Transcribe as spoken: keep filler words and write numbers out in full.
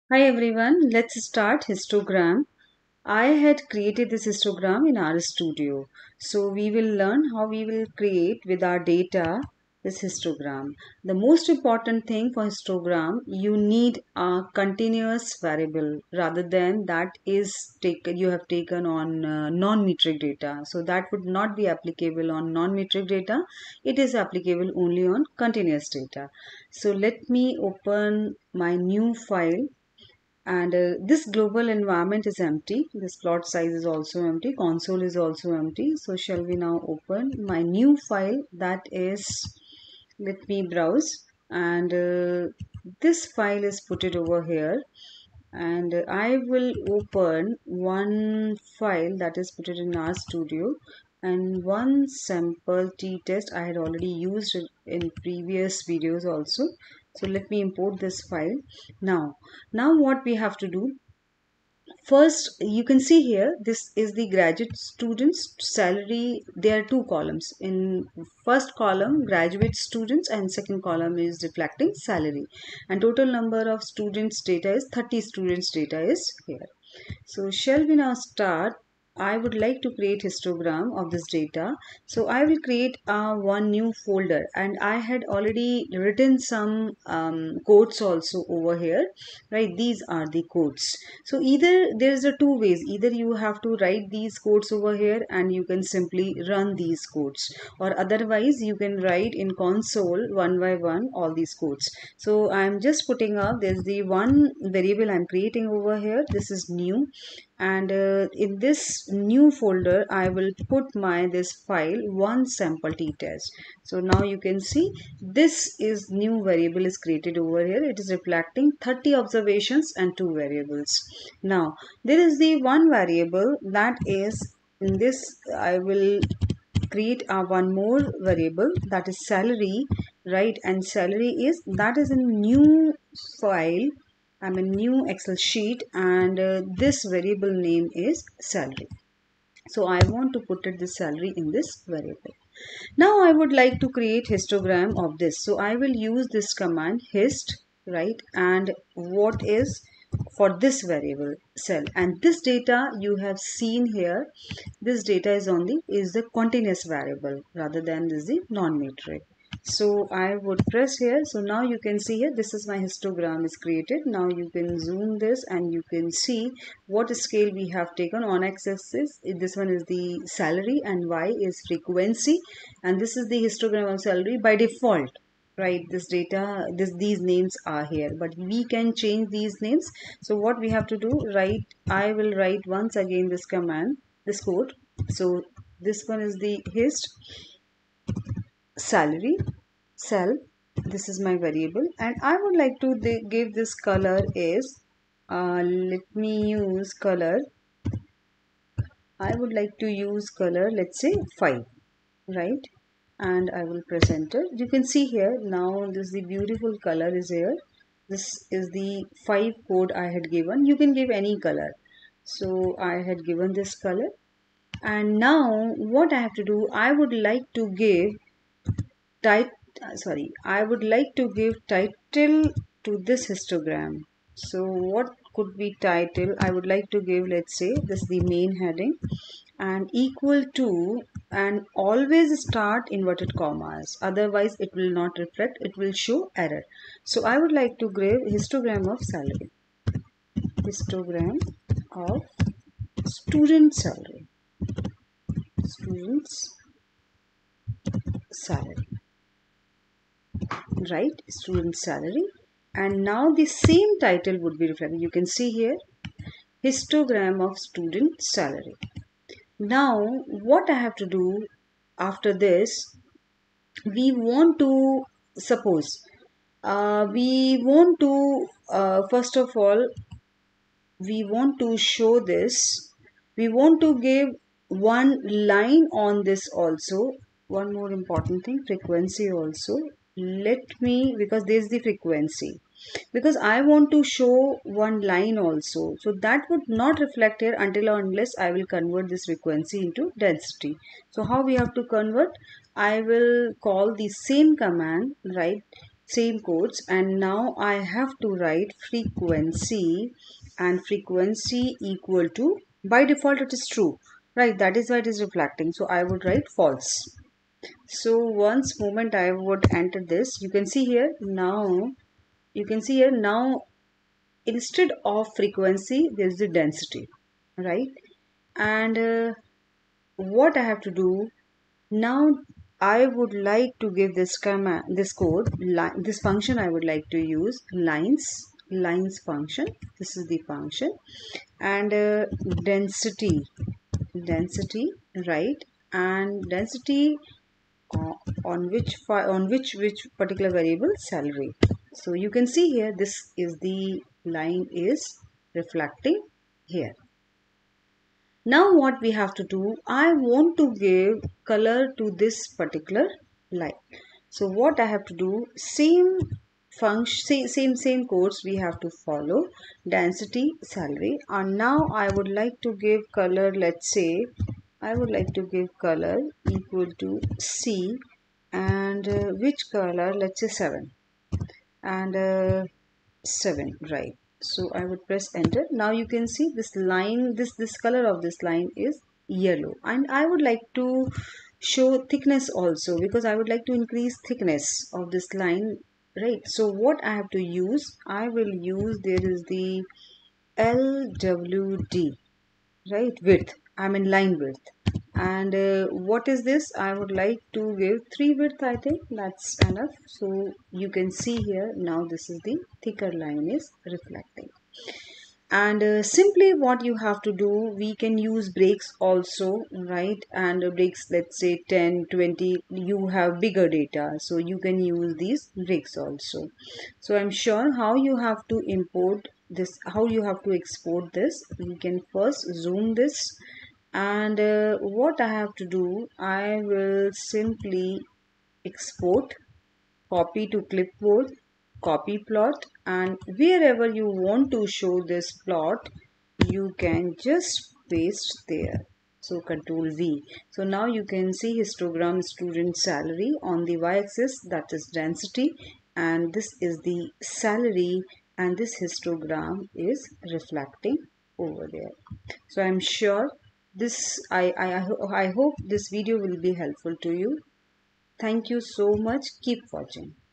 Hi everyone, let's start histogram. I had created this histogram in R Studio. So we will learn how we will create with our data this histogram. The most important thing for histogram, you need a continuous variable rather than that is taken you have taken on uh, non-metric data. So that would not be applicable on non-metric data. It is applicable only on continuous data. So let me open my new file, and uh, this global environment is empty. This plot size is also empty, console is also empty. So shall we now open my new file, that is, let me browse, and uh, this file is put it over here, and uh, I will open one file that is put it in R Studio, and one sample t-test I had already used it in previous videos also. So let me import this file. Now now what we have to do, first you can see here, this is the graduate students salary. There are two columns. In first column graduate students, and second column is reflecting salary, and total number of students data is thirty students data is here. So shall we now start? I would like to create histogram of this data. So I will create uh, one new folder, and I had already written some um, codes also over here, right? These are the codes. So either there's a two ways, either you have to write these codes over here and you can simply run these codes, or otherwise you can write in console one by one all these codes. So I'm just putting up, there's the one variable I'm creating over here. This is new, and uh, in this new folder I will put my this file one sample t test. So now you can see this is new variable is created over here. It is reflecting thirty observations and two variables. Now there is the one variable that is in this. I will create a one more variable, that is salary, right? And salary is, that is a new file. I'm a new Excel sheet, and uh, this variable name is salary. So I want to put it the salary in this variable. Now I would like to create histogram of this. So I will use this command hist, right? And what is for this variable cell, and this data you have seen here, this data is only is the continuous variable rather than this the non-metric. So I would press here. So now you can see here, this is my histogram is created. Now you can zoom this and you can see what scale we have taken. On x-axis, this one is the salary and y is frequency, and this is the histogram of salary by default, right? This data, this these names are here, but we can change these names. So what we have to do, right? I will write once again this command, this code. So this one is the hist salary cell. This is my variable, and I would like to give this color is uh, let me use color. I would like to use color, let's say five, right? And I will press enter. You can see here now this is the beautiful color is here. This is the five code I had given. You can give any color. So I had given this color, and now what I have to do, I would like to give type sorry I would like to give title to this histogram. So what could be title? I would like to give, let's say, this is the main heading, and equal to, and always start inverted commas, otherwise it will not reflect, it will show error. So I would like to give histogram of salary, histogram of student salary, students salary, right? Student salary. And now the same title would be reflected. You can see here, histogram of student salary. Now what I have to do after this, we want to suppose uh, we want to uh, first of all we want to show this, we want to give one line on this also. One more important thing, frequency also. Let me, because there is the frequency, because I want to show one line also, so that would not reflect here until or unless I will convert this frequency into density. So how we have to convert? I will call the same command, right? same codes, and now I have to write frequency, and frequency equal to, by default it is true, right? That is why it is reflecting, so I would write false. So once moment I would enter this, you can see here now, you can see here now instead of frequency there is the density, right? And uh, what I have to do now, I would like to give this command, this code, li this function I would like to use, lines, lines function. This is the function, and uh, density, density, right? And density uh, on which on which which particular variable, salary. So you can see here, this is the line is reflecting here. Now what we have to do, I want to give color to this particular line. So what I have to do, same function, same same codes we have to follow, density, salary. And now I would like to give color, let's say I would like to give color equal to C, and uh, which color, let's say seven, and uh, seven, right? So I would press enter. Now you can see this line, this this color of this line is yellow, and I would like to show thickness also, because I would like to increase thickness of this line, right? So what I have to use, I will use, there is the L W D, right? Width, I mean line width. And uh, what is this, I would like to give three width, I think that's enough. So you can see here now, this is the thicker line is reflecting. And uh, simply what you have to do, we can use breaks also, right? And uh, breaks, let's say ten, twenty, you have bigger data, so you can use these breaks also. So I'm sure how you have to import this, how you have to export this. We can first zoom this, and uh, what I have to do, I will simply export, copy to clipboard, copy plot, and wherever you want to show this plot, you can just paste there. So control V. So now you can see histogram student salary on the y-axis, that is density, and this is the salary, and this histogram is reflecting over there. So I'm sure this, I, I, I hope this video will be helpful to you. Thank you so much. Keep watching.